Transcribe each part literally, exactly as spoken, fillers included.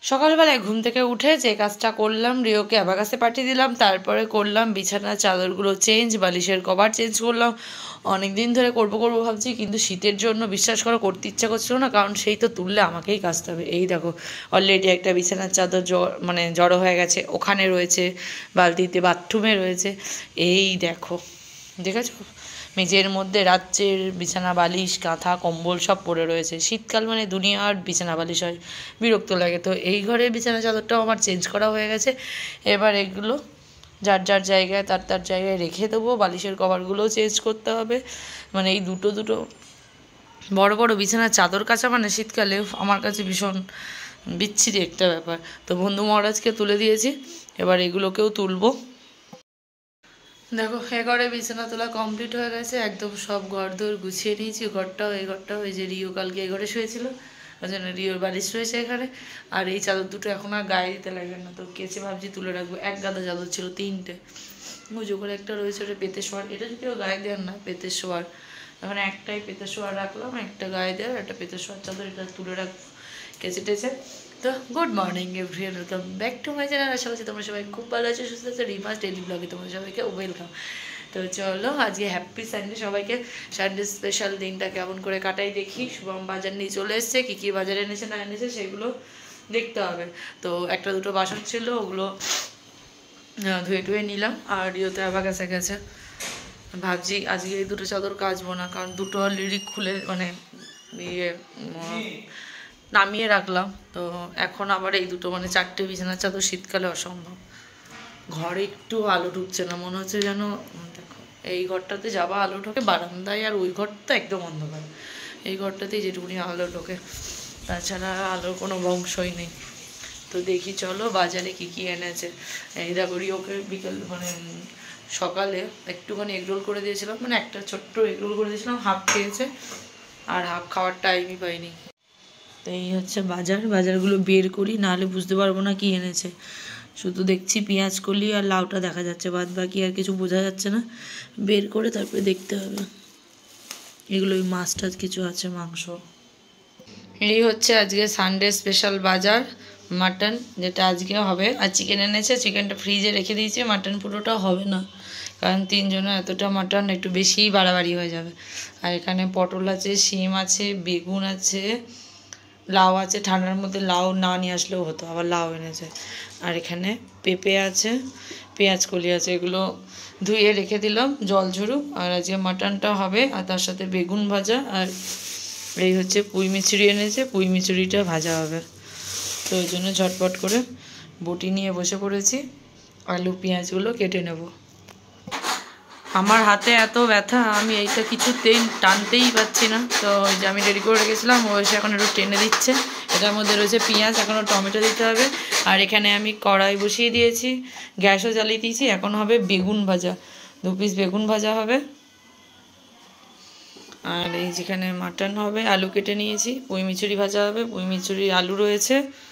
সকালবেলায় ঘুম থেকে উঠে যে কাজটা করলাম, রিওকে অ্যাবাকাসে পাঠিয়ে দিলাম, তারপরে করলাম বিছানার চাদরগুলো চেঞ্জ, বালিশের কভার চেঞ্জ করলাম। অনেক দিন ধরে করবো করবো ভাবছি, কিন্তু শীতের জন্য বিশ্বাস করো করতে ইচ্ছা করছিল না, কারণ সেই তো তুললে আমাকেই কাচতে হবে। এই দেখো অলরেডি একটা বিছানার চাদর মানে জড়ো হয়ে গেছে, ওখানে রয়েছে বালতিতে, বাথরুমে রয়েছে। এই দেখো দেখেছো, মেঝের মধ্যে রাজ্যের বিছানা বালিশ কাঁথা কম্বল সব পড়ে রয়েছে। শীতকাল মানে দুনিয়ার বিছানা বালিশ হয়, বিরক্ত লাগে। তো এই ঘরের বিছানা চাদরটাও আমার চেঞ্জ করা হয়ে গেছে। এবার এগুলো যার যার জায়গায় তার তার জায়গায় রেখে দেবো। বালিশের কভারগুলোও চেঞ্জ করতে হবে। মানে এই দুটো দুটো বড় বড় বিছানার চাদর কাচা মানে শীতকালে আমার কাছে ভীষণ বিচ্ছিরি একটা ব্যাপার। তো বন্ধু মহারাজকে তুলে দিয়েছি, এবার এগুলোকেও তুলবো। দেখো এ ঘরে বিছানা তোলা কমপ্লিট হয়ে গেছে, একদম সব ঘর দৌড় গুছিয়ে নিয়েছি। ঘরটাও এই ঘরটাও, এই যে রিও কালকে এই ঘরে শুয়েছিল, ওই জন্য রিওর বালিশ রয়েছে এখানে। আর এই চাদর দুটো এখন আর গায়ে দিতে লাগবে না, তো কেচে ভাবছি তুলে রাখবো। এক গাদা চাদর ছিল তিনটে, পুজো করে একটা রয়েছে ওটা পেতে শোয়ার, এটা যদিও গায়ে দেওয়ার না, পেতে শোয়ার। এখন একটাই পেতে শোয়ার রাখলাম, একটা গায়ে দেওয়ার, একটা পেতে শোয়ার চাদর, এটা তুলে রাখবো কেচে টেচে। তো good morning everyone, welcome back to my channel. আশা করছি তোমরা সবাই খুব ভালো আছো, সুস্থ আছো। রিমাস ডেইলি ব্লগে তোমাদের সবাইকে ওয়েলকাম। তো চলো আজকে হ্যাপি সানডে সবাইকে। সানডে স্পেশাল দিনটা কেমন করে কাটাই দেখি। শুভম বাজার নিয়ে চলে এসছে, কী কী বাজারে এনেছে না এনেছে সেগুলো দেখতে হবে। তো একটা দুটো বাসন ছিল, ওগুলো ধুয়ে টুয়ে নিলাম। আর রিওতে আবার কাছে গেছে, ভাবছি আজকে এই দুটো চাদর কাচবো না, কারণ দুটো অলরেডি খুলে মানে ইয়ে নামিয়ে রাখলাম। তো এখন আবার এই দুটো মানে চারটে বিছানার চাদর শীতকালে অসম্ভব। ঘরে একটু আলো ঢুকছে না, মনে হচ্ছে যেন দেখো এই ঘরটাতে যাবা আলো ঢোকে বারান্দায়, আর ওই ঘরটা একদম অন্ধকার। এই ঘরটাতেই যেটুকুনি আলো ঢোকে, তাছাড়া আলোর কোনো বংশই নেই। তো দেখি চলো বাজারে কি কি এনেছে। এই দেখো রিওকে বিকেল মানে সকালে একটুখানি এগরোল করে দিয়েছিলাম, মানে একটা ছোট্ট এগরোল করে দিয়েছিলাম, হাফ খেয়েছে আর হাফ খাওয়ার টাইমই পাইনি। তো এই হচ্ছে বাজার, বাজারগুলো বের করি, নাহলে বুঝতে পারবো না কি এনেছে। শুধু দেখছি পেঁয়াজ কলি আর লাউটা দেখা যাচ্ছে, বাদ বাকি আর কিছু বোঝা যাচ্ছে না। বের করে তারপরে দেখতে হবে। এগুলো ওই মাছ টাছ কিছু আছে, মাংস। এই হচ্ছে আজকে সানডে স্পেশাল বাজার, মাটন যেটা আজকে হবে। আর চিকেন এনেছে, চিকেনটা ফ্রিজে রেখে দিয়েছে, মাটন পুরোটা হবে না, কারণ তিনজনের এতটা মাটন একটু বেশিই বাড়াবাড়ি হয়ে যাবে। আর এখানে পটল আছে, শিম আছে, বেগুন আছে, লাউ আছে। ঠান্ডার মধ্যে লাউ না নিয়ে আসলেও হতো, আবার লাউ এনেছে। আর এখানে পেঁপে আছে, পেঁয়াজ কলি আছে, এগুলো ধুয়ে রেখে দিলাম জল ঝরুক। আর আজকে মাটনটা হবে, আর তার সাথে বেগুন ভাজা। আর এই হচ্ছে পুঁই মিচুরি এনেছে, পুঁই মিচুরিটা ভাজা হবে। তো ওই জন্য ঝটপট করে বটি নিয়ে বসে পড়েছি, আলু পেঁয়াজগুলো কেটে নেব। আমার হাতে এত ব্যথা, আমি এইটা কিছুতেই টানতেই পাচ্ছি না। তো ওই যে আমি রেডি করে রেখেছিলাম, ও এসে এখন একটু টেনে দিচ্ছে। এটার মধ্যে রয়েছে পেঁয়াজ, এখনও টমেটো দিতে হবে। আর এখানে আমি কড়াই বসিয়ে দিয়েছি, গ্যাসও জ্বালিয়ে দিয়েছি। এখন হবে বেগুন ভাজা, দু পিস বেগুন ভাজা হবে। আর এই যেখানে মাটন হবে, আলু কেটে নিয়েছি, পুঁই মিচুরি ভাজা হবে, পুঁই মিচুরি আলু রয়েছে।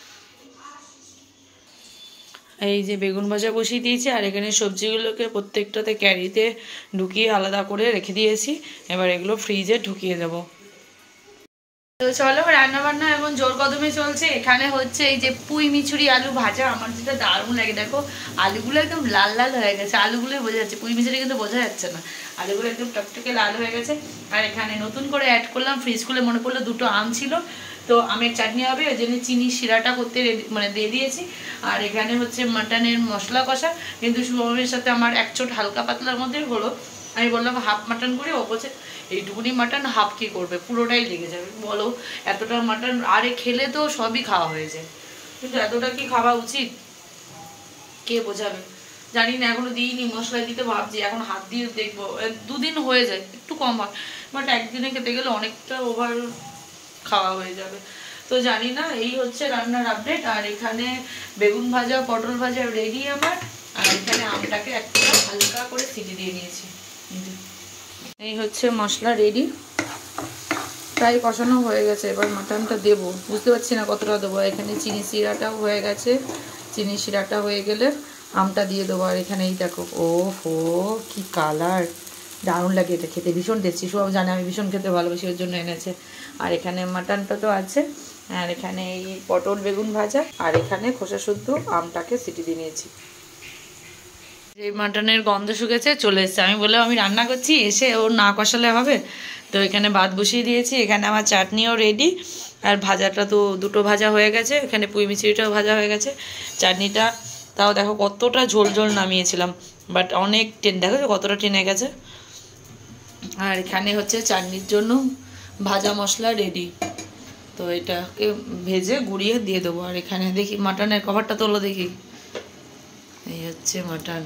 এই যে বেগুন ভাজা বসিয়ে দিয়েছি। আর এখানে সবজিগুলোকে প্রত্যেকটাতে ক্যারিতে ঢুকিয়ে আলাদা করে রেখে দিয়েছি, এবার এগুলো ফ্রিজে ঢুকিয়ে দেবো। তো চলো রান্না বান্না এখন জোর কদমে চলছে। এখানে হচ্ছে এই যে পুঁই মিচুরি আলু ভাজা, আমার যেটা দারুণ লাগে। দেখো আলুগুলো একদম লাল লাল হয়ে গেছে, আলুগুলোই বোঝা যাচ্ছে, পুঁই মিচুরি কিন্তু বোঝা যাচ্ছে না। আলুগুলো একদম টকটকে লাল হয়ে গেছে। আর এখানে নতুন করে অ্যাড করলাম, ফ্রিজ খুলে মনে পড়লো দুটো আম ছিল, তো আমের চাটনি হবে, ওই জন্য চিনি শিরাটা করতে মানে দিয়ে দিয়েছি। আর এখানে হচ্ছে মাটনের মশলা কষা, কিন্তু শুভমের সাথে আমার এক চোট হালকা পাতলার মধ্যে হলো। আমি বললাম হাফ মাটন করি, ও বলছে এইটুকুনি মাটন হাফ কি করবে, পুরোটাই লেগে যাবে। বলো এতটা মাটন আরে খেলে তো সবই খাওয়া হয়ে যায়, কিন্তু এতটা কি খাওয়া উচিত, কে বোঝাবে জানি না। এখনো দিইনি, মশলা দিতে ভাবছি, এখন হাত দিয়ে দেখবো। দুদিন হয়ে যায়, একটু কম হয়, বাট একদিনে খেতে গেলে অনেকটা ওভার খাওয়া হয়ে যাবে। তো জানি না। এই হচ্ছে রান্নার আপডেট। আর এখানে বেগুন ভাজা পটল ভাজা রেডি আমার। আর এখানে আমটাকে একটা হালকা করে সিটি দিয়ে নিয়েছি। এই হচ্ছে মশলা রেডি, প্রায় কষানো হয়ে গেছে। এবার মাটনটা দেবো, বুঝতে পারছি না কতটা দেবো। এখানে চিনি শিরাটাও হয়ে গেছে, চিনি শিরাটা হয়ে গেলে আমটা দিয়ে দেবো। আর এখানে এই দেখো, ও হো কি কালার, দারুণ লাগে এটা খেতে, ভীষণ টেস্টি। সব জানে আমি ভীষণ খেতে ভালোবাসি, ওর জন্য এনেছে। আর এখানে মাটনটা তো আছে, আর এখানে এই পটল বেগুন ভাজা, আর এখানে খোসা শুদ্ধ আমটাকে সিটি দিয়ে নিয়েছি। যে মাটনের গন্ধ শুকেছে, চলে এসছে। আমি বললাম আমি রান্না করছি, এসে ওর না কষালে হবে, তো এখানে ভাত বসিয়ে দিয়েছি। এখানে আমার চাটনিও রেডি, আর ভাজাটা তো দুটো ভাজা হয়ে গেছে, এখানে পুঁই মিচড়িটাও ভাজা হয়ে গেছে। চাটনিটা তাও দেখো কতটা ঝোল ঝোল নামিয়েছিলাম, বাট অনেক টেন, দেখো কতটা টেনে গেছে। আর এখানে হচ্ছে চাটনির জন্য ভাজা মশলা রেডি, তো এটাকে ভেজে গুঁড়িয়ে দিয়ে দেবো। আর এখানে দেখি মাটনের কভারটা তোলো দেখি, এই হচ্ছে মাটন,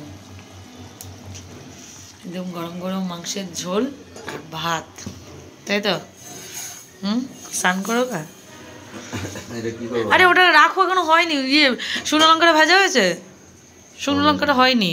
একদম গরম গরম মাংসের ঝোল আর ভাত, তাই তো? হুম, স্নান করো গা? আরে ওটা রাখো, এখনো হয়নি। ইয়ে শুকনো লঙ্কাটা ভাজা হয়েছে, শুকনো লঙ্কাটা হয়নি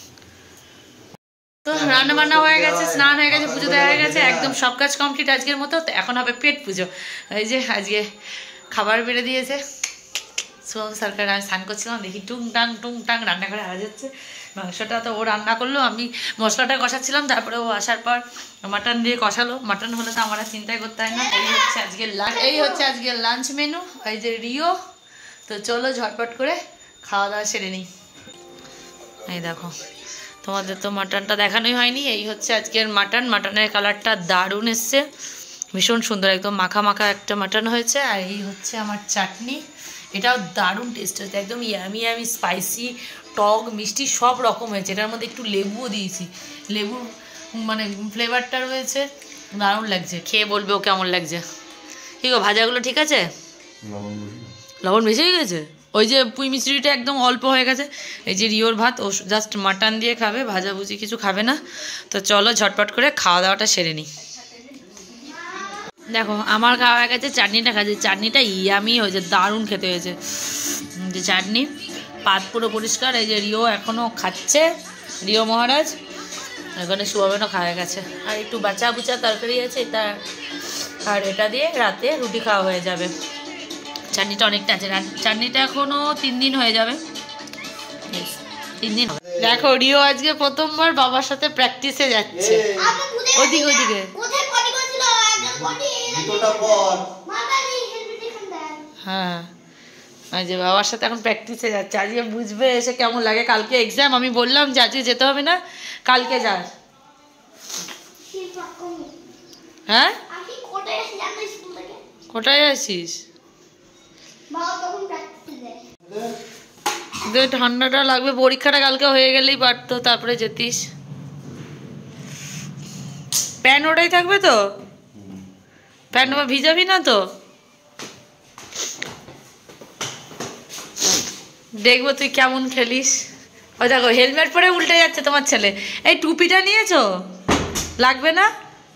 তো। রান্না বান্না হয়ে গেছে, স্নান হয়ে গেছে, পুজো দেওয়া হয়ে গেছে, একদম সব কাজ কমপ্লিট আজকের মতো। তো এখন হবে পেট পুজো। এই যে আজকে খাবার বেড়ে দিয়েছে শুভম সরকার। আমি স্নান করছিলাম, দেখি টুং টাং টুং টাং রান্নাঘরে আওয়াজ হচ্ছে। মাংসটা তো ও রান্না করলো, আমি মশলাটা কষাচ্ছিলাম, তারপরে ও আসার পর মাটন দিয়ে কষালো। মাটন হলে তো আমার চিন্তাই করতে হয় না। এই হচ্ছে আজকের লাঞ্চ, এই হচ্ছে আজকের লাঞ্চ মেনু। এই যে রিও, তো চলো ঝটপট করে খাওয়া দাওয়া সেরে নিই। এই দেখো, তোমাদের তো মাটনটা দেখানোই হয়নি। এই হচ্ছে আজকের মাটন। মাটনের কালারটা দারুণ এসছে, ভীষণ সুন্দর, একদম মাখা মাখা একটা মাটন হয়েছে। আর এই হচ্ছে আমার চাটনি, এটাও দারুণ টেস্ট হয়েছে, একদম ইয়ামি ইয়ামি স্পাইসি, টক মিষ্টি সব রকম হয়েছে। এটার মধ্যে একটু লেবুও দিয়েছি, লেবুর মানে ফ্লেভারটা রয়েছে, দারুণ লাগছে। খেয়ে বলবে ও কেমন লাগছে। কি গো, ভাজাগুলো ঠিক আছে? লবণ বেশি হয়ে গেছে? ওই যে পুঁই মিচড়িটা একদম অল্প হয়ে গেছে। এই যে রিওর ভাত, ও জাস্ট মাটন দিয়ে খাবে, ভাজাভুজি কিছু খাবে না। তো চলো ঝটপট করে খাওয়া দাওয়াটা সেরে নিই। দেখো আমার খাওয়া হয়ে গেছে, চাটনিটা খাচ্ছে। চাটনিটা ইয়ামি হয়েছে, দারুণ খেতে হয়েছে। যে চাটনি, পাত পুরো পরিষ্কার। এই যে রিও এখনও খাচ্ছে, রিও মহারাজ। এখানে শুভাবেনও খাওয়া গেছে, আর একটু বাঁচা বুচা তরকারি আছে এটা, আর এটা দিয়ে রাতে রুটি খাওয়া হয়ে যাবে। চাটনিটা অনেকটা আছে, চাটনিটা এখনও তিন দিন হয়ে যাবে, তিন দিন। দেখো রিও আজকে প্রথমবার বাবার সাথে প্র্যাকটিসে যাচ্ছে, ওদিকে ওদিকে। হ্যাঁ, যে বাবার সাথে এখন প্র্যাকটিসে যাচ্ছে। আজকে বুঝবে এসে কেমন লাগে। কালকে এক্সাম, আমি বললাম যে আজকে যেতে হবে না, কালকে যাস। হ্যাঁ, কোথায় আসিস? ঠান্ডাটা লাগবে, পরীক্ষাটা কালকে হয়ে গেলেই পারতো, তারপরে যেতিস। প্যান্ট ওটাই থাকবে তো? প্যান্ট আবার ভিজাবি না তো? দেখবো তুই কেমন খেলিস। ও দেখো হেলমেট পরে উল্টে যাচ্ছে তোমার ছেলে। এই টুপিটা নিয়েছো? লাগবে না?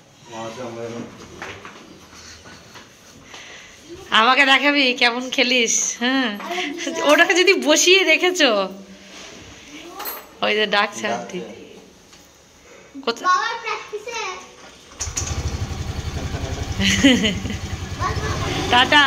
আমাকে দেখাবি কেমন খেলিস? হ্যাঁ, ওটাকে যদি বসিয়ে রেখেছো, ওই যে ডাকছে আন্টি। টাটা।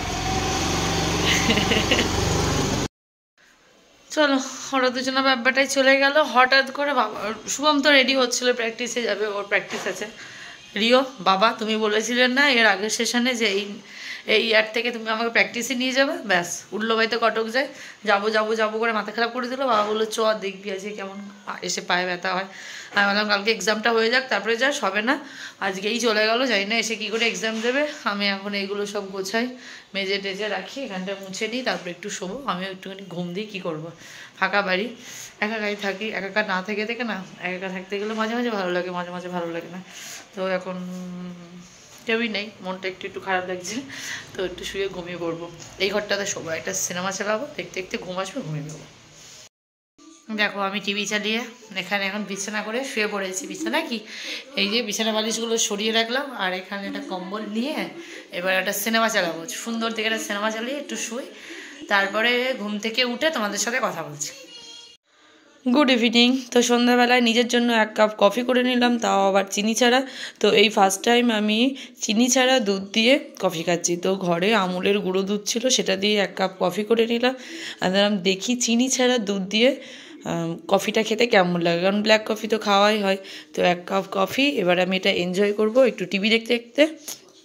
চলো, ওরা দুজনের ব্যাপারটাই চলে গেল হঠাৎ করে। বাবা শুভম তো রেডি হচ্ছিল, প্র্যাকটিসে যাবে, ওর প্র্যাকটিস আছে। রিও, বাবা তুমি বলেছিলেন না এর আগের সেশনে যে এই এই ইয়ার থেকে তুমি আমাকে প্র্যাকটিসে নিয়ে যাবে? ব্যাস, উঠলো বাড়িতে কটক যায়, যাবো যাবো যাবো করে মাথা খারাপ করে দিল। বাবা বললো চ দেখবি আজকে কেমন এসে পায়ে ব্যথা হয়। আমি বললাম কালকে এক্সামটা হয়ে যাক, তারপরে যাস, হবে না। আজকেই চলে গেলো, জানি না এসে কী করে এক্সাম দেবে। আমি এখন এইগুলো সব গোছাই, মেজে টেজে রাখি, এখানটা মুছে নিই, তারপরে একটু শোবো। আমিও একটুখানি ঘুম দিই, কী করবো, ফাঁকা বাড়ি, একা একাই থাকি। একা একা না থেকে থেকে না, একা একা থাকতে গেলে মাঝে মাঝে ভালো লাগে, মাঝে মাঝে ভালো লাগে না। তো এখন কেউই নেই, মনটা একটু একটু খারাপ লাগছে, তো একটু শুয়ে ঘুমিয়ে পড়বো। এই ঘরটাতে শোবো, একটা সিনেমা চালাবো, দেখতে দেখতে ঘুম আসবে, ঘুমিয়ে দেবো। দেখো আমি টিভি চালিয়ে এখানে এখন বিছানা করে শুয়ে পড়েছি। বিছানা কি, এই যে বিছানা বালিশগুলো সরিয়ে রাখলাম, আর এখানে একটা কম্বল নিয়ে এবার একটা সিনেমা চালাবো। সুন্দর থেকে একটা সিনেমা চালিয়ে একটু শুই, তারপরে ঘুম থেকে উঠে তোমাদের সাথে কথা বলছি। Good evening. তো সন্ধ্যাবেলায় নিজের জন্য এক কাপ কফি করে নিলাম, তাও আবার চিনি ছাড়া। তো এই ফার্স্ট টাইম আমি চিনি ছাড়া দুধ দিয়ে কফি খাচ্ছি। তো ঘরে আমুলের গুঁড়ো দুধ ছিল, সেটা দিয়ে এক কাপ কফি করে নিলাম। আর দেখি চিনি ছাড়া দুধ দিয়ে কফিটা খেতে কেমন লাগে, কারণ ব্ল্যাক কফি তো খাওয়াই হয়। তো এক কাপ কফি, এবার আমি এটা এনজয় করব একটু টিভি দেখতে দেখতে।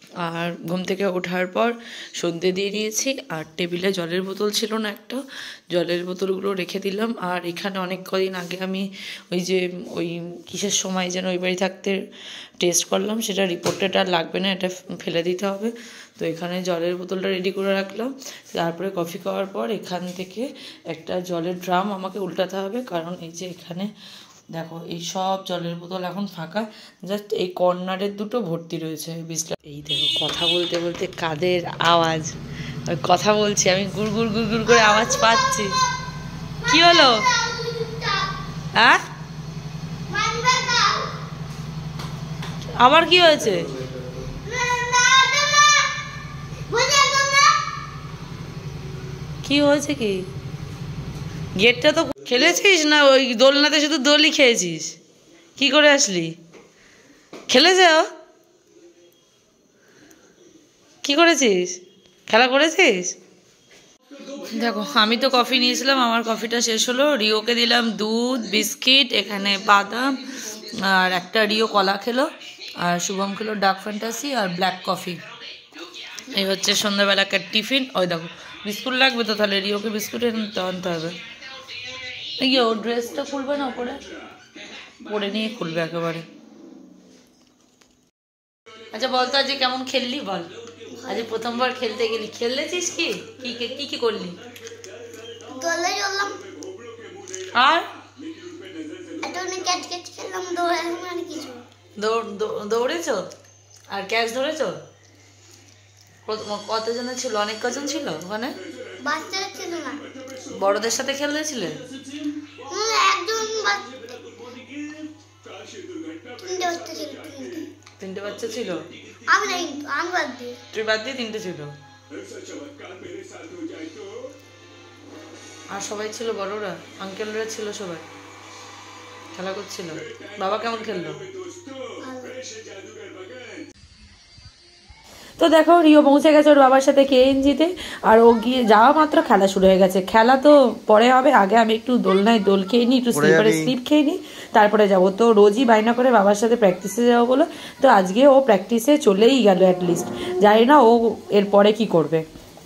আর ঘুম থেকে ওঠার পর সন্ধে দিয়ে নিয়েছি, আর টেবিলে জলের বোতল ছিল না একটা, জলের বোতলগুলো রেখে দিলাম। আর এখানে অনেক কদিন আগে আমি ওই যে ওই কিসের সময় যেন ওই বাড়ি থাকতে টেস্ট করলাম, সেটা রিপোর্টেড আর লাগবে না, এটা ফেলে দিতে হবে। তো এখানে জলের বোতলটা রেডি করে রাখলাম। তারপরে কফি খাওয়ার পর এখান থেকে একটা জলের ড্রাম আমাকে উল্টাতে হবে, কারণ এই যে এখানে দেখো এই সব জলের বোতল এখন ফাঁকা, জাস্ট এই কর্নারের দুটো ভর্তি রয়েছে বিসলা। এই দেখো কথা বলতে বলতে কাদের আওয়াজ, কথা বলছি আমি গুড় গুড় গুড় গুড় করে আওয়াজ পাচ্ছি। কি হলো? হ্যাঁ আবার কি হয়েছে? কি হয়েছে? কি গেটটা তো খেলেছিস না? ওই দোলনাতে শুধু দোলই খেয়েছিস? কি করে আসলি? খেলে যাও, কি করেছিস? খেলা করেছিস? দেখো আমি তো কফি নিয়েছিলাম, আমার কফিটা শেষ হলো। রিওকে দিলাম দুধ, বিস্কিট, এখানে বাদাম, আর একটা রিও কলা খেলো, আর শুভম খেলো ডার্ক ফ্যান্টাসি আর ব্ল্যাক কফি। এই হচ্ছে সন্ধ্যাবেলাকার টিফিন। ওই দেখো বিস্কুট লাগবে তো, তাহলে রিওকে বিস্কুট আনতে হবে। এই ও ড্রেসটা খুলবে না, ওপরে পরে নিয়ে খুলবে একেবারে। আচ্ছা বল তো আজকে কেমন খেললি বল? আজ প্রথমবার খেলতে গেলি, খেলেছিস কি কি কি কি করলি? দোলে চললাম আর একটা অনেক ক্যাচ ক্যাচ খেললাম, দৌড়ালাম, আর কিছু দৌড়েছ আর ক্যাচ ধরেছ? কতজনের ছিল? অনেক কজন ছিল ওখানে? বাচ্চারা ছিল না, বড়দের সাথে খেলতেছিলে? একজন তিনটে বাচ্চা ছিল। তিনটে বাচ্চা ছিল? আমি না, কিন্তু আমি বাদ দিয়ে, তুই বাদ দিয়ে তিনটে ছিল। আর সবাই ছিল বড়রা, আঙ্কেলরা ছিল, সবাই খেলা করছিল। বাবা কেমন খেললো? তো দেখো রিও পৌঁছে গেছে ওর বাবার সাথে কেএনজিতে, আর ও গিয়ে যাওয়া মাত্র খেলা শুরু হয়ে গেছে। খেলা তো পরে হবে, আগে আমি একটু দোলনায় দোল খেয়ে নিই, একটু স্লিপারে স্লিপ খেয়ে নিই, তারপরে যাবো। তো রোজই বায়না করে বাবার সাথে প্র্যাকটিসে যাবো বলে, তো আজকে ও প্র্যাকটিসে চলেই গেল অ্যাটলিস্ট। জানি না ও এরপরে কি করবে।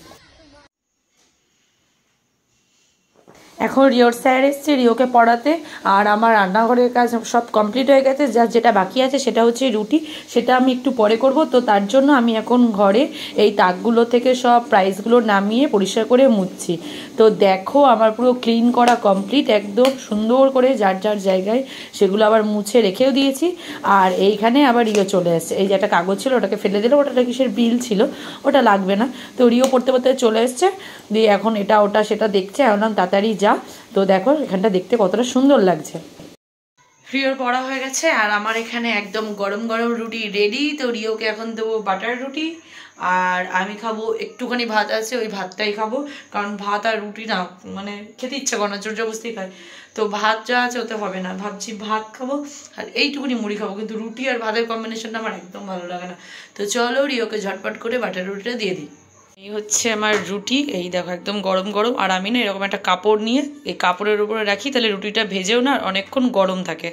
এখন রিওর স্যার এসছে রিওকে পড়াতে, আর আমার রান্নাঘরের কাজ সব কমপ্লিট হয়ে গেছে। যা যেটা বাকি আছে সেটা হচ্ছে রুটি, সেটা আমি একটু পরে করব। তো তার জন্য আমি এখন ঘরে এই তাকগুলো থেকে সব প্রাইসগুলো নামিয়ে পরিষ্কার করে মুছছি। তো দেখো আমার পুরো ক্লিন করা কমপ্লিট, একদম সুন্দর করে যার যার জায়গায় সেগুলো আবার মুছে রেখেও দিয়েছি। আর এইখানে আবার রিও চলে এসছে, এই যে একটা কাগজ ছিল ওটাকে ফেলে দিল, ওটা কিসের বিল ছিল, ওটা লাগবে না। তো রিও পড়তে পড়তে চলে এসছে, দিয়ে এখন এটা ওটা সেটা দেখছে। এখন তাড়াতাড়ি যা। তো দেখো এখানটা দেখতে কতটা সুন্দর লাগছে। রিওর পড়া হয়ে গেছে, আর আমার এখানে একদম গরম গরম রুটি রেডি। তো রিওকে এখন দেবো বাটার রুটি, আর আমি খাবো একটুখানি ভাত আছে, ওই ভাতটাই খাবো, কারণ ভাত আর রুটি না মানে খেতে ইচ্ছে করে না, জোর জবরদস্তি খাই। তো ভাত যা আছে ওতে হবে না, ভাবছি ভাত খাবো আর এইটুকুনি মুড়ি খাবো, কিন্তু রুটি আর ভাতের কম্বিনেশনটা আমার একদম ভালো লাগে না। তো চলো রিওকে ঝটপট করে বাটার রুটিটা দিয়ে দিই। এই হচ্ছে আমার রুটি, এই দেখো একদম গরম গরম। আর আমি না এরকম একটা কাপড় নিয়ে এই কাপড়ের উপরে রাখি, তাহলে রুটিটা ভেজেও না অনেকক্ষণ গরম থাকে।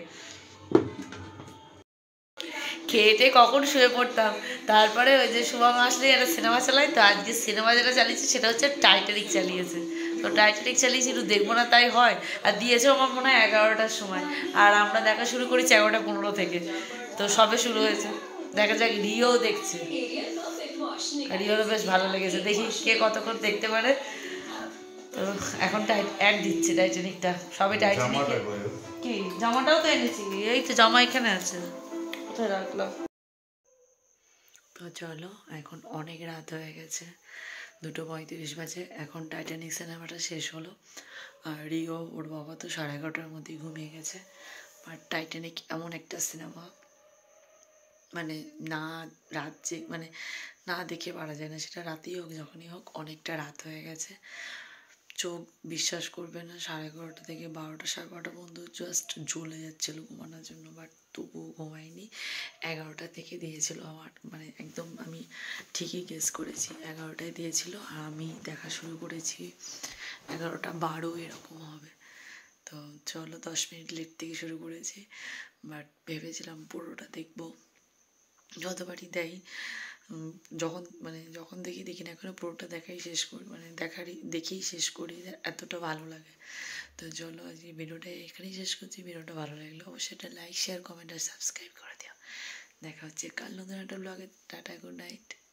খেয়েটে কখন শুয়ে পড়তাম, তারপরে ওই যে শুভম আসলে একটা সিনেমা চালাই। তো আজকে সিনেমা যেটা চালিয়েছে সেটা হচ্ছে টাইটানিক চালিয়েছে। তো টাইটানিক চালিয়েছি, একটু দেখবো না তাই হয়। আর দিয়েছে আমার মনে হয় এগারোটার সময়, আর আমরা দেখা শুরু করেছি এগারোটা পনেরো থেকে। তো সবে শুরু হয়েছে, দেখা যাক। রিও দেখছে, রিওরও বেশ ভালো লেগেছে, দেখি কে কতক্ষণ দেখতে পারে। তো এখন টাইট অ্যাড দিচ্ছে টাইটানিকটা, সবে টাইটানিক। কি জামাটাও তো এনেছি, এই তো জামা এখানে আছে, কোথায় রাখলাম। তো চলো এখন অনেক রাত হয়ে গেছে, দুটো পঁয়ত্রিশ বাজে। এখন টাইটানিক সিনেমাটা শেষ হলো, আর রিও ওর বাবা তো সাড়ে এগারোটার মধ্যেই ঘুমিয়ে গেছে। বাট টাইটানিক এমন একটা সিনেমা, মানে না রাত যে মানে না দেখে পারা যায় না, সেটা রাতেই হোক যখনই হোক, অনেকটা রাত হয়ে গেছে। চোখ বিশ্বাস করবে না, সাড়ে এগারোটা থেকে বারোটা সাড়ে বারোটা পর্যন্ত জাস্ট জ্বলে যাচ্ছিলো ঘুমানোর জন্য, বাট তবুও ঘুমাইনি। এগারোটা থেকে দিয়েছিল আমার, মানে একদম আমি ঠিকই গেস করেছি, এগারোটায় দিয়েছিল। আর আমি দেখা শুরু করেছি এগারোটা বারো এরকম হবে। তো চলো দশ মিনিট লেট থেকে শুরু করেছি, বাট ভেবেছিলাম পুরোটা দেখবো, যতবারই দেয় উম, যখন মানে যখন দেখি দেখি না কেন পুরোটা দেখাই শেষ করি, মানে দেখারই দেখেই শেষ করি, এতটা ভালো লাগে। তো চলো আজ এই ভিডিওটা এখানেই শেষ করছি। ভিডিওটা ভালো লাগলে অবশ্যই একটা লাইক শেয়ার কমেন্ট আর সাবস্ক্রাইব করে দিও। দেখা হচ্ছে কাল নতুন একটা ব্লগে। টাটা, গুড নাইট।